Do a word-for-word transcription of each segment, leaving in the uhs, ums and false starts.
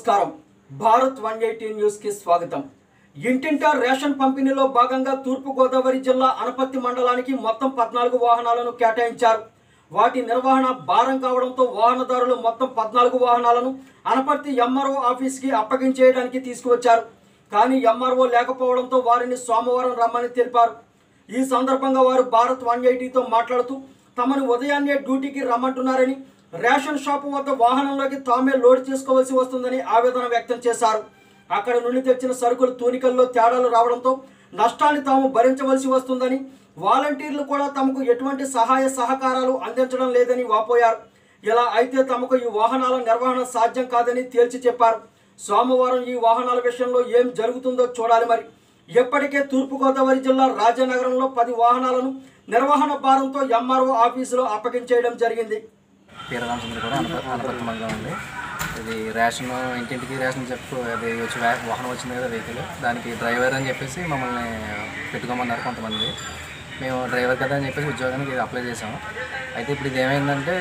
నమస్కారం Bharat one eighty news కి స్వాగతం। ఇంటింటా రేషన్ పంపిణీలో భాగంగా తూర్పు గోదావరి జిల్లా అనపత్తి మండలానికి మొత్తం పద్నాలుగు వాహనాలను కేటాయించారు। వాటి నిర్వహణ భారం కావడంతో వాహనదారులు మొత్తం పద్నాలుగు వాహనాలను అనపత్తి ఎంఆర్ఓ ఆఫీస్ కి అప్పగించేయడానికి తీసుకువచ్చారు। కానీ ఎంఆర్ఓ లేకపోవడంతో వారిని సోమవారం రమ్మని తెలిపారు। ఈ సందర్భంగా వారు భారత్ వన్ ఎయిటీ తో మాట్లాడుతూ తమను ఉదయాన్నే డ్యూటీకి రమ్మంటున్నారని, రేషన్ షాపు వద్ద వాహనంలోకి తామే లోడ్ చేసుకోవాల్సి వస్తుందని ఆవేదన వ్యక్తం చేశారు। అక్కడ నుండి తెచ్చిన సరుకులు తూనికల్లో తేడాలు రావడంతో నష్టాన్ని తాము భరించవలసి వస్తుందని, వాలంటీర్లు కూడా తమకు ఎటువంటి సహాయ సహకారాలు అందించడం లేదని వాపోయారు। ఇలా అయితే తమకు ఈ వాహనాల నిర్వహణ సాధ్యం కాదని తేల్చి చెప్పారు। సోమవారం ఈ వాహనాల విషయంలో ఏం జరుగుతుందో చూడాలి। మరి ఇప్పటికే తూర్పుగోదావరి జిల్లా రాజానగరంలో పది వాహనాలను నిర్వహణ భారంతో ఎంఆర్ఓ ఆఫీసులో అప్పగించేయడం జరిగింది। పీరరామచంద్ర కూడా అనపత్తి మండలం అండి। ఇది రేషన్ ఇంటింటికి రేషన్ చెప్పు అది వచ్చి వాహనం వచ్చింది కదా వెహికల్, దానికి డ్రైవర్ అని చెప్పేసి మమ్మల్ని పెట్టుకోమన్నారు కొంతమంది। మేము డ్రైవర్ కదా అని చెప్పేసి ఉద్యోగానికి ఇది అప్లై చేసాము। అయితే ఇప్పుడు ఇది ఏమైందంటే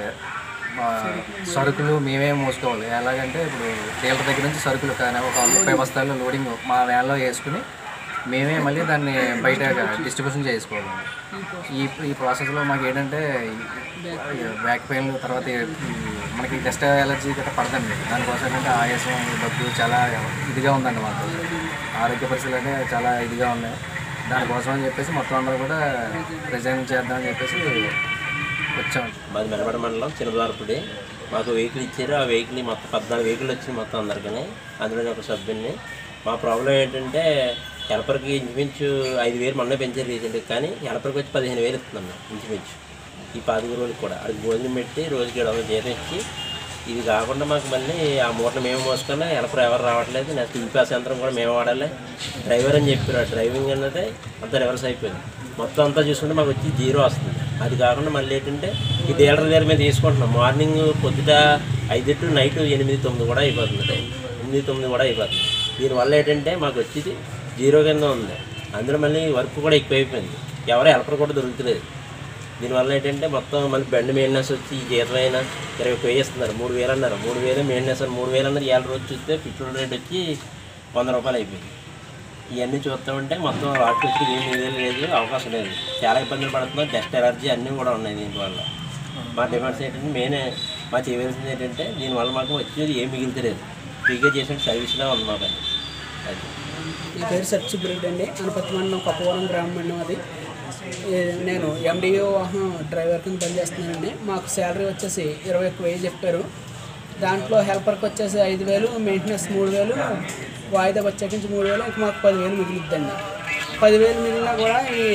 సరుకులు మేమే మోసుకోవాలి। ఎలాగంటే ఇప్పుడు డీలర్ దగ్గర నుంచి సరుకులు కానీ ఒక ముప్పై బస్తాలు లోడింగ్ మా వ్యాన్లో వేసుకుని మేమే మళ్ళీ దాన్ని బయట డిస్ట్రిబ్యూషన్ చేసుకోవాలి। ఈ ఈ ప్రాసెస్లో మాకు ఏంటంటే బ్యాక్ పెయిన్, తర్వాత మనకి డస్ట్ ఎలర్జీ గట్రా పడదండి। దానికోసం ఏంటంటే ఆయాసం, దగ్గు చాలా ఇదిగా ఉందండి మాకు। ఆరోగ్య పరిస్థితులు అంటే చాలా ఇదిగా ఉన్నాయి। దానికోసం అని చెప్పేసి మొత్తం అందరూ కూడా రిజైన్ చేద్దామని చెప్పేసి వచ్చాం। మాది మెలబడ మండలం చిన్నదారపుడి। మాకు వెహికల్ ఇచ్చారు, ఆ వెహికల్ మొత్తం పద్నాలుగు వెహికల్ వచ్చింది మొత్తం అందరికీ, అందులో ఒక సభ్యుని। మా ప్రాబ్లం ఏంటంటే హెల్పర్కి ఇంచుమించు ఐదు వేలు మొన్న పెంచారు రీసెంట్గా, కానీ హెల్పర్కి వచ్చి పదిహేను వేలు ఇస్తున్నాం ఇంచుమించు ఈ పాతిక రోజులు కూడా। అది భోజనం పెట్టి రోజుకి ఏడు వందలు జీతం ఇచ్చి, ఇది కాకుండా మాకు మళ్ళీ ఆ మూటను మేము మోసుకొని హెల్పర్ ఎవరు రావట్లేదు। నెక్స్ట్ ఈపాస్ యంత్రం కూడా మేము వాడాలి। డ్రైవర్ అని చెప్పారు, ఆ డ్రైవింగ్ అన్నది అంతా రివర్స్ అయిపోయింది। మొత్తం అంతా చూసుకుంటే మాకు వచ్చి జీరో వస్తుంది। అది కాకుండా మళ్ళీ ఏంటంటే ఈ డీలర్ దగ్గర మేము తీసుకుంటున్నాం। మార్నింగ్ పొద్దుట ఐదు టు నైట్ ఎనిమిది తొమ్మిది కూడా అయిపోతుంది, టైం ఎనిమిది తొమ్మిది కూడా అయిపోతుంది। దీనివల్ల ఏంటంటే మాకు వచ్చేది జీరో కింద ఉంది। అందులో మళ్ళీ వర్క్ కూడా ఎక్కువ అయిపోయింది, ఎవరో హెల్పర్ కూడా దొరుకుతలేదు। దీనివల్ల ఏంటంటే మొత్తం మళ్ళీ బండి మెయింటెనెన్స్ వచ్చి ఈ జీతం అయినా ఇరవై ఒక్క వేలు ఇస్తున్నారు, మూడు వేలు అన్నారు, మూడు వేలు మెయింటెనెన్స్ మూడు వేలు అన్నారు। ఏళ్ళ రోజు చూస్తే పెట్రోల్ రేట్ వచ్చి వంద రూపాయలు అయిపోయింది। ఇవన్నీ చూస్తామంటే మొత్తం ఆర్టిస్ట్కి ఏం వేలు లేదు, అవకాశం లేదు, చాలా ఇబ్బందులు పడుతున్నాం। డస్ట్ ఎలర్జీ అన్నీ కూడా ఉన్నాయి దీనివల్ల। మా డిమాండ్స్ ఏంటంటే మెయిన్ మా చేయవలసింది ఏంటంటే దీనివల్ల మాకు వచ్చేది ఏం మిగులుతలేదు, ఫ్రీగా చేసిన సర్వీస్లో ఉంది మాకు। అది నా పేరు సత్యసుబ్రెడ్డి అండి, అనపత్తి మండలం కొప్పవరం గ్రామం అండి అది। నేను ఎండిఓ వాహనం డ్రైవర్ కింద పనిచేస్తున్నానండి। మాకు శాలరీ వచ్చేసి ఇరవై ఒక్క వెయ్యి చెప్పారు। దాంట్లో హెల్పర్కి వచ్చేసి ఐదు వేలు, మెయింటెనెన్స్ మూడు వేలు, వాయిదా వచ్చేకించి మూడు వేలు, ఇంక మాకు పదివేలు మిగులుద్దండి। పదివేలు మిగిలినా కూడా ఈ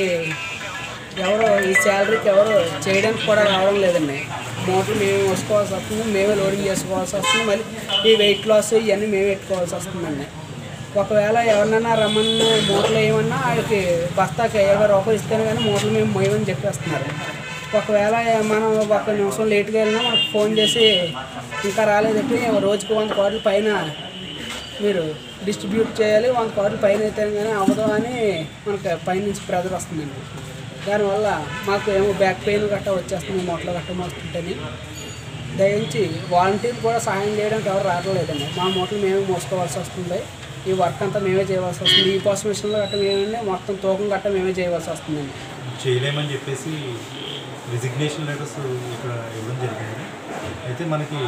ఎవరు ఈ శాలరీకి ఎవరు చేయడానికి కూడా రావడం లేదండి। మోటార్లు మేమే మోసుకోవాల్సి వస్తుంది, మేమే లోడింగ్ చేసుకోవాల్సి వస్తుంది, మళ్ళీ ఈ వెయిట్ లాస్ ఇవన్నీ మేమే పెట్టుకోవాల్సి వస్తుందండి। ఒకవేళ ఎవరినైనా రమ్మన్న మూటలు ఏమన్నా వాళ్ళకి బస్తాకి ఇరవై రూపాయలు ఇస్తేనే కానీ మూటలు మేము మోయమని చెప్పేస్తున్నారు। ఒకవేళ మనం ఒక నిమిషం లేట్గా వెళ్ళినా మనకు ఫోన్ చేసి ఇంకా రాలేదంటే రోజుకి వంద కార్డుల పైన మీరు డిస్ట్రిబ్యూట్ చేయాలి, వంద కార్డుల పైన అయితే కానీ అవ్వదు అని మనకు పైనుంచి ప్రెజర్ వస్తుందండి। దానివల్ల మాకు ఏమో బ్యాక్ పెయిన్ గట్టా వచ్చేస్తుంది మూటలు గట్ట మోస్తుంటేనే। దయించి వాలంటీర్లు కూడా సహాయం చేయడానికి ఎవరు రావట్లేదండి। మా మూటలు మేమే మోసుకోవాల్సి వస్తుంది, ఈ వర్క్ అంతా మేమే చేయవలసి వస్తుంది, ఈ పాస్ మిషన్లో గట్ట మేమే మొత్తం తూకం గట్ట మేమే చేయవలసి వస్తుందండి। చేయలేమని చెప్పేసి రిజిగ్నేషన్ లెటర్స్ ఇక్కడ ఇవ్వడం జరిగింది। అయితే మనకి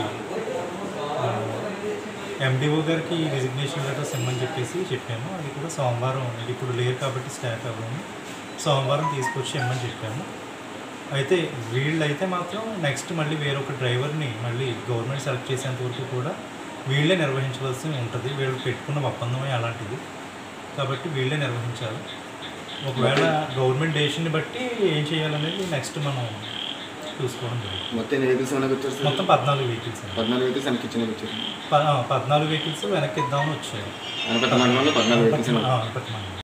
ఎండిఓ గారికి రిజిగ్నేషన్ లెటర్స్ ఇవ్వమని చెప్పేసి చెప్పాము। అది కూడా సోమవారం, ఇప్పుడు లేరు కాబట్టి స్టాక్ అవ్వము, సోమవారం తీసుకొచ్చి ఇవ్వమని చెప్పాము। అయితే వీళ్ళు అయితే మాత్రం నెక్స్ట్ మళ్ళీ వేరొక డ్రైవర్ని మళ్ళీ గవర్నమెంట్ సెలెక్ట్ చేసేంత వరకు కూడా వీళ్ళే నిర్వహించవలసి ఉంటుంది। వీళ్ళు పెట్టుకున్న ఒప్పందమే అలాంటిది కాబట్టి వీళ్ళే నిర్వహించాలి। ఒకవేళ గవర్నమెంట్ డెసిషన్ని బట్టి ఏం చేయాలనేది నెక్స్ట్ మనం చూసుకోవడం జరుగుతుంది। మొత్తం వెహికల్స్ వెనక్కి వచ్చారు, మొత్తం పద్నాలుగు వెహికల్స్ పద్నాలుగు వెహికల్స్ వెనక్కి ఇచ్చిన వచ్చారు, పద్నాలుగు వెహికల్స్ వెనక్కి ఇద్దామని వచ్చారు। అనపత్తి మండలంలో పద్నాలుగు వెహికల్స్ అనపత్తి మండలం